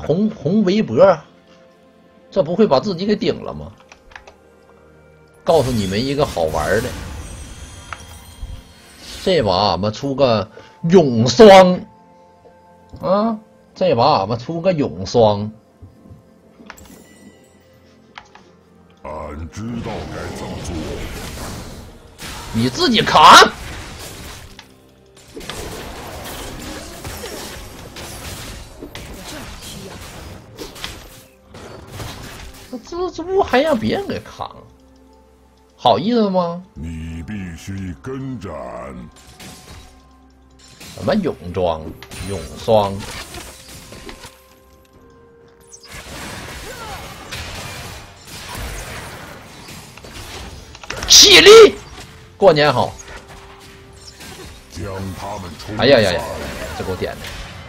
红围脖，这不会把自己给顶了吗？告诉你们一个好玩的，这把俺们出个永霜啊！这把俺们出个永霜。 俺知道该怎么做。 你自己扛。这不还让别人给扛？好意思吗？ 你必须跟着俺。 什么泳装、泳霜？起立！过年好！ 将他们冲！ 哎呀呀呀！这给我点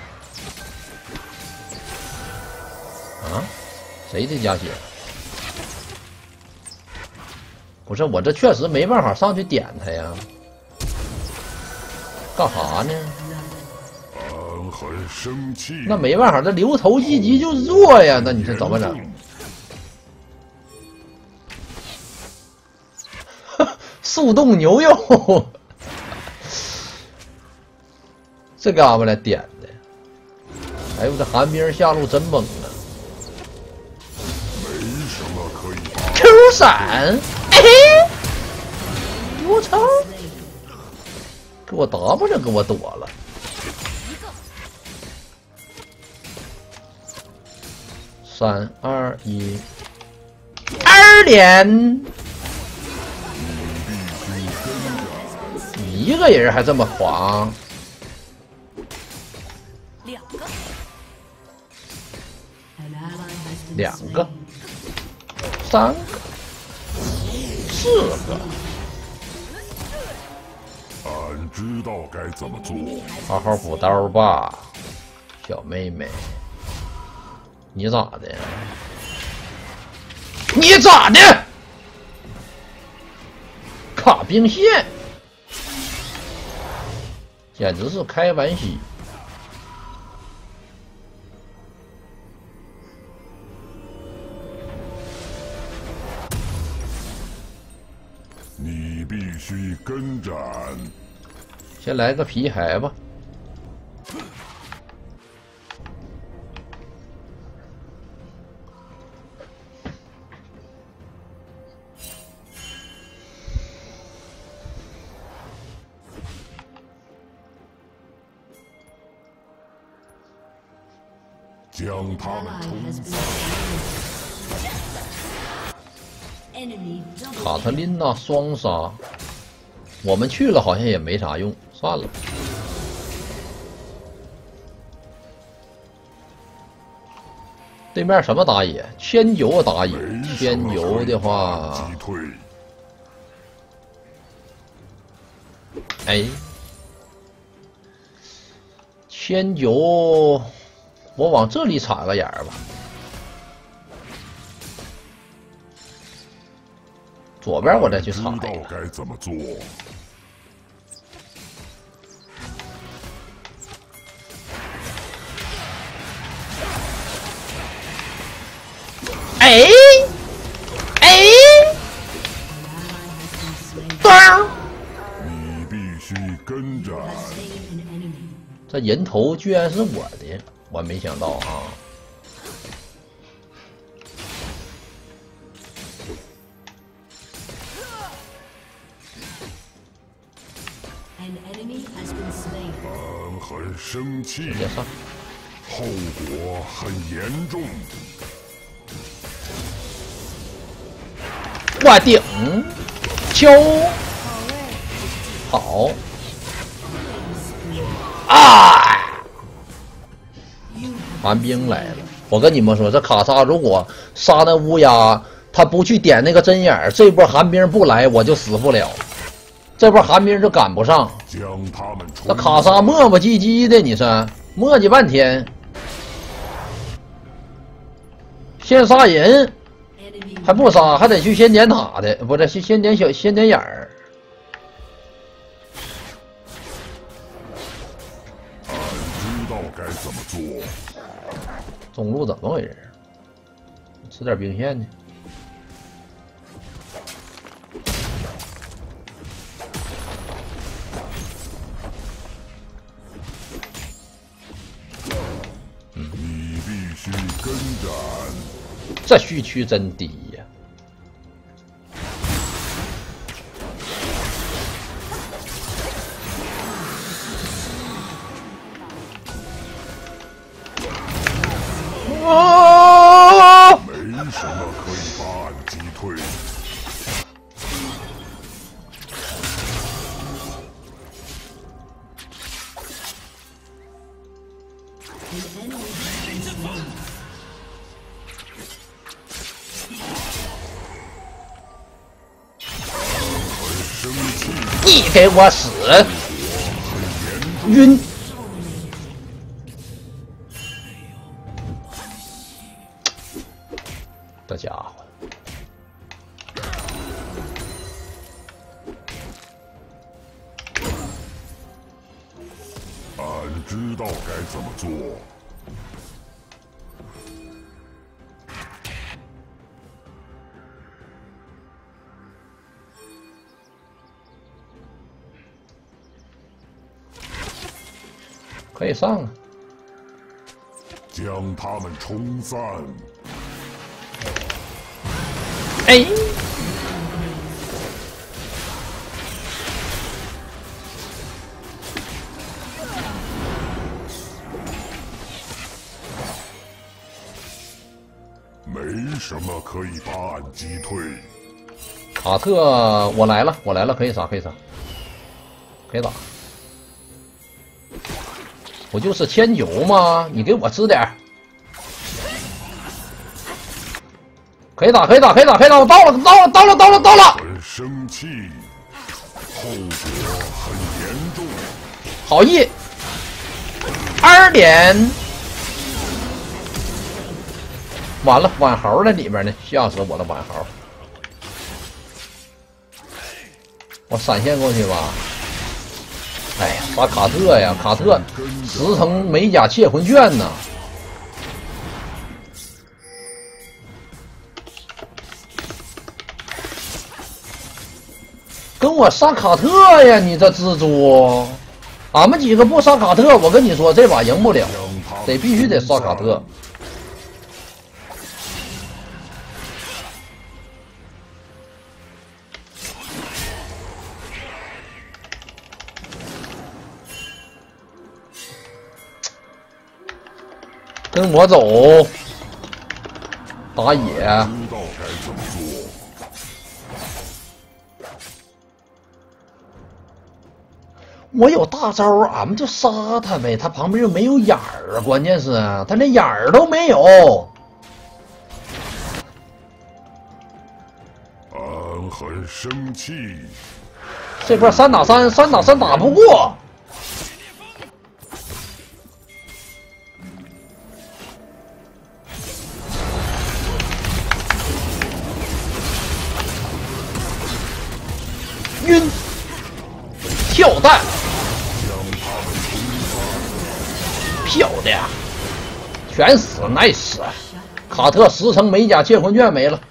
的！啊？谁这加血？不是我这确实没办法上去点他呀。干啥呢？ 俺很生气。 那没办法，这留头一击就弱呀。那你这怎么整？速冻牛肉，这嘎巴来点的。哎呦，这寒冰下路真猛啊！ 没什么可以打。 Q 闪，哎嘿，我操！给我 W 给我躲了。3、2、1，二连。一个人还这么狂？两个，三个，四个。 俺知道该怎么做。 好好补刀吧，小妹妹。你咋的？你咋的？卡兵线，简直是开玩笑。 你必须跟着俺。 先来个皮海吧。 将他们冲散。 卡特琳娜双杀，我们去了好像也没啥用，算了。对面什么打野？千九打野，千九的话，哎，千九，我往这里插个眼儿吧。左边我再去插一个。 知道该怎么做。 哎哎，当！ 你必须跟着俺。 这人头居然是我的，我没想到啊！ 俺很生气， 直接上， 后果很严重。 我顶，敲，好，啊！寒冰来了，我跟你们说，这卡莎如果杀那乌鸦，他不去点那个针眼儿，这波寒冰不来，我就死不了。这波寒冰就赶不上。 将他们冲。 那卡莎磨磨唧唧的，你说磨叽半天，先杀人。还不杀，还得去先点塔的，不是先点眼儿。 俺知道该怎么做。 中路怎么回事？吃点兵线去。 你必须跟斩。 这虚区真低呀！啊！ 没什么可以把俺击退。 你给我死！晕！这家伙， 俺知道该怎么做。 可以上啊！ 将他们冲散。 哎！ 没什么可以把俺击退。 卡特，我来了，我来了，可以杀，可以杀，可以打。我就是千九嘛，你给我吃点儿。可以打，可以打，可以打，可以打！我到了，到了，到了，到了，到了！ 很生气，后果很严重。 好意，2点。完了，挽猴在里面呢，吓死我了！挽猴，我闪现过去吧。哎呀，杀卡特呀！卡特10层美甲窃魂卷呢。跟我杀卡特呀！你这蜘蛛，俺们几个不杀卡特，我跟你说这把赢不了，必须得杀卡特。跟我走，打野。 知道该怎么做。 我有大招，俺们就杀他呗。他旁边又没有眼儿啊，关键是他连眼儿都没有。 俺很生气。 这波3打3，3打3打不过。晕，跳弹，漂亮，全死 ，nice！ 卡特10层美甲窃魂卷没了。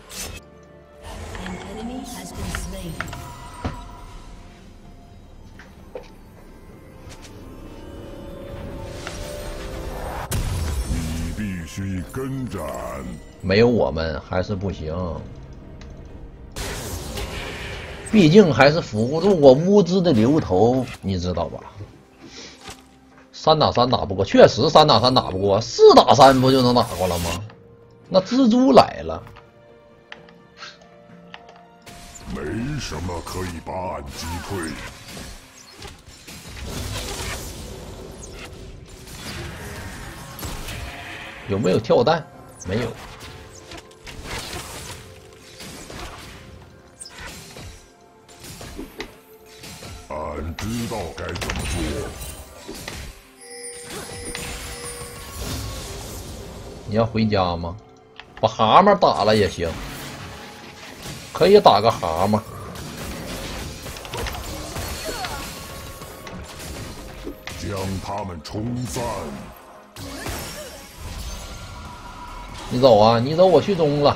你必须跟斩。 没有我们还是不行。毕竟还是扶不住我物资的流头，你知道吧？3打3打不过，确实3打3打不过，4打3不就能打过了吗？那蜘蛛来了， 没什么可以把俺击退。 有没有跳弹？没有。 俺知道该怎么做。 你要回家吗？把蛤蟆打了也行，可以打个蛤蟆。 将他们冲散。 你走啊，你走，我去中了。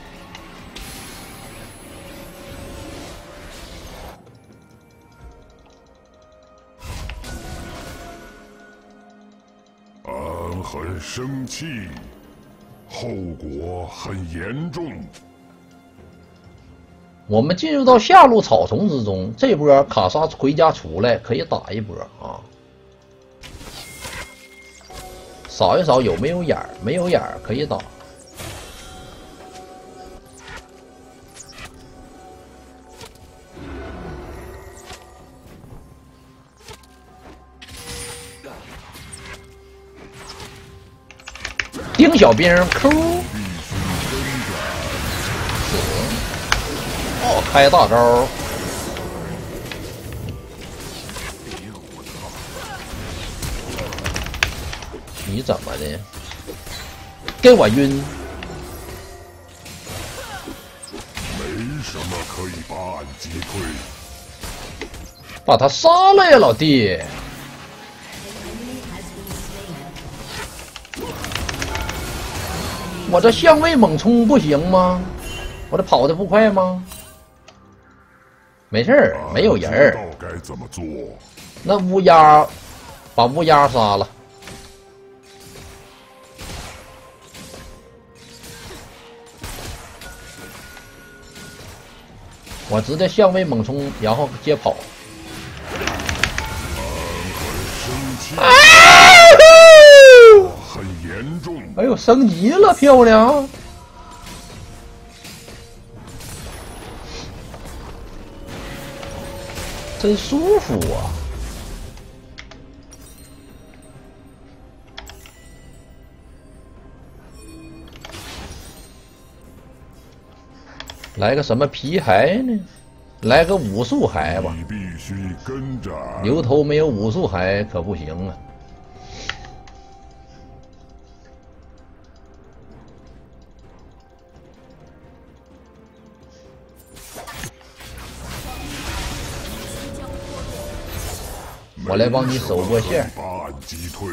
俺很生气，后果很严重。 我们进入到下路草丛之中，这波卡莎回家出来可以打一波啊。扫一扫有没有眼儿，没有眼儿可以打。丁小兵 Q， 哦，开大招。你怎么的？给我晕！ 没什么可以把俺击退。 把他杀了呀，老弟！我这相位猛冲不行吗？我这跑的不快吗？没事儿，没有人儿。 知道该怎么做。 那乌鸦，把乌鸦杀了。我直接相位猛冲，然后接跑。 很严重。 哎呦，升级了，漂亮！真舒服啊！来个什么皮骸呢？来个武术骸吧。 你必须跟着俺。 牛头没有武术骸可不行啊！我来帮你守波线。 把俺击退。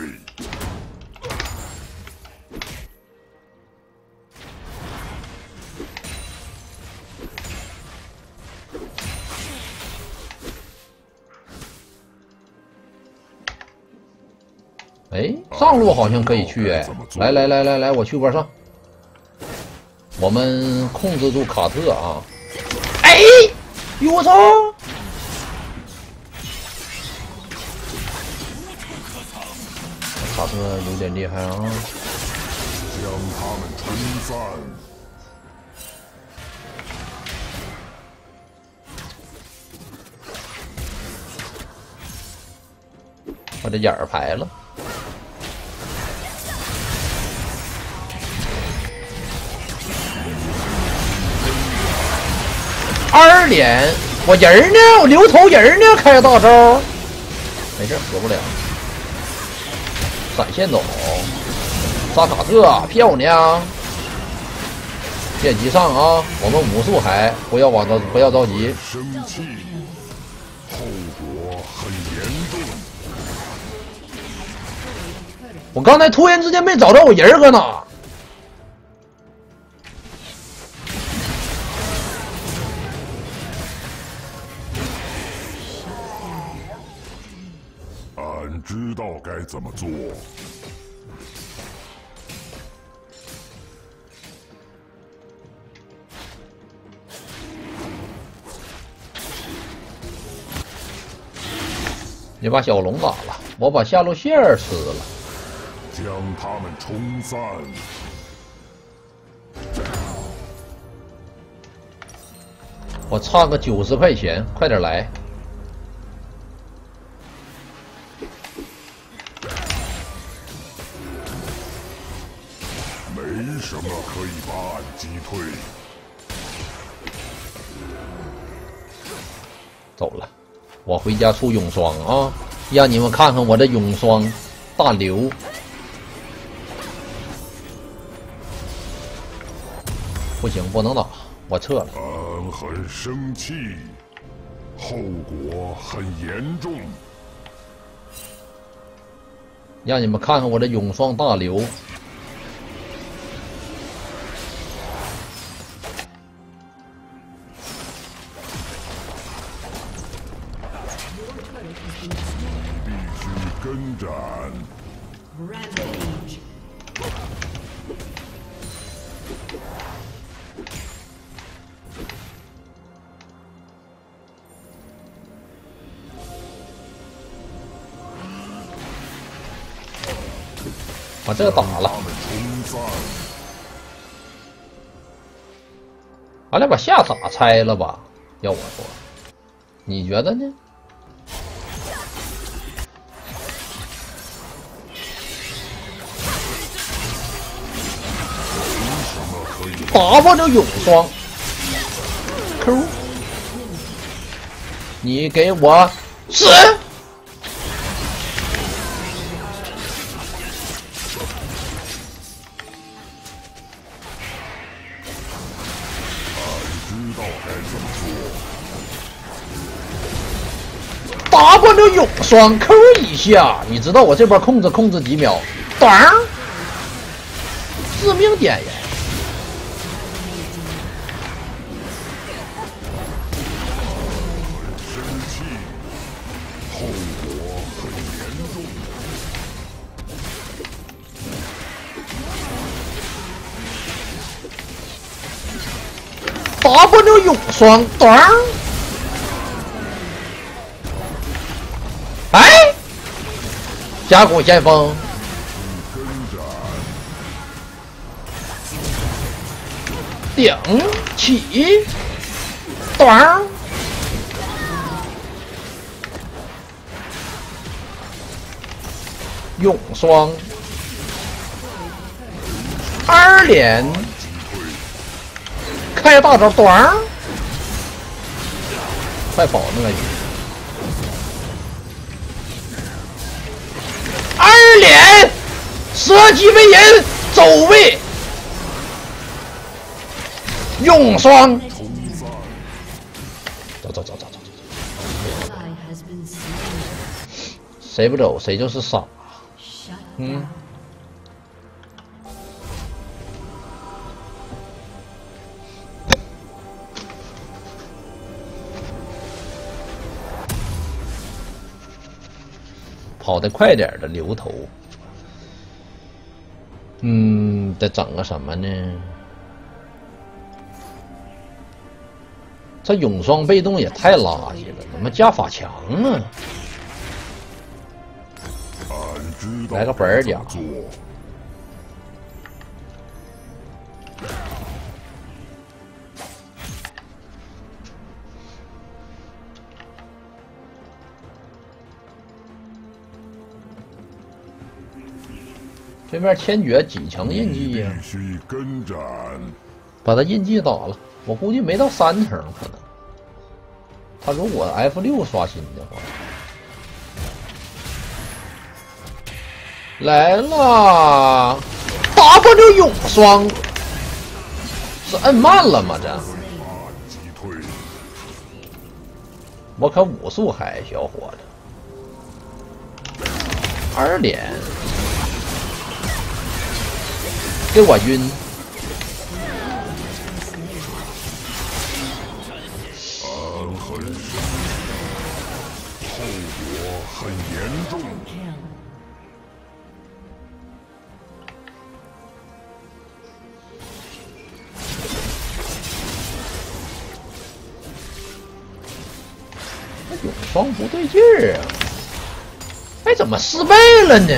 哎，上路好像可以去哎！来来来来来，我去波上。我们控制住卡特啊！哎，我操！卡特有点厉害啊！ 将他们冲散。 我这眼儿排了。2连，我人呢？我留头人呢？开大招，没事，死不了。闪现走，杀卡特，漂亮！别急上啊，我们武术还不要着急。 生气，后果很严重。 我刚才突然之间没找着我人搁哪。 俺知道该怎么做。 你把小龙打了，我把下路线吃了， 将他们冲散。 我差个90块钱，快点来！ 没什么可以把俺击退。 走了，我回家出永霜啊！让你们看看我这永霜大刘。不行，不能打，我撤了。 俺很生气，后果很严重。 让你们看看我这永霜大刘。 征战。 Rampage. 把这个打了， 他们冲散。 完了把下塔拆了吧？要我说，你觉得呢？W 永双 Q， 你给我死！ 知道该怎么做。 W 永双 Q 一下，你知道我这边控制几秒？当，致命点烟。 生气，后果很严重。 W 永双，当，哎，甲骨先锋， 跟着顶起，当，永双，二连，开大招，当，快跑那个鱼！二连，蛇姬为人，走位，永双， 冲散。 走， Ally has been slain. 谁不走谁就是傻。 Shut 嗯 down. 跑得快点的留头，得整个什么呢？这永双被动也太垃圾了，怎么加法强啊？ 俺知道来个本儿甲该怎么做。 对面千珏几层印记呀、 必须跟斩。 把他印记打了，我估计没到3层可能。他如果 F6刷新的话，来了 ，W 永双，是摁慢了吗？这击退。 我可武术嗨，小伙子，二连，给我晕！ 俺很生气，后果很严重。 Kill. 永双不对劲儿啊！哎，怎么失败了呢？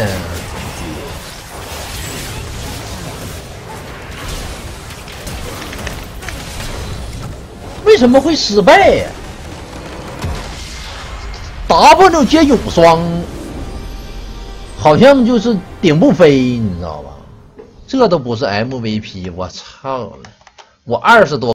为什么会失败呀、？W 接永双，好像就是顶不飞，你知道吧？这都不是 MVP，我操了！我20多。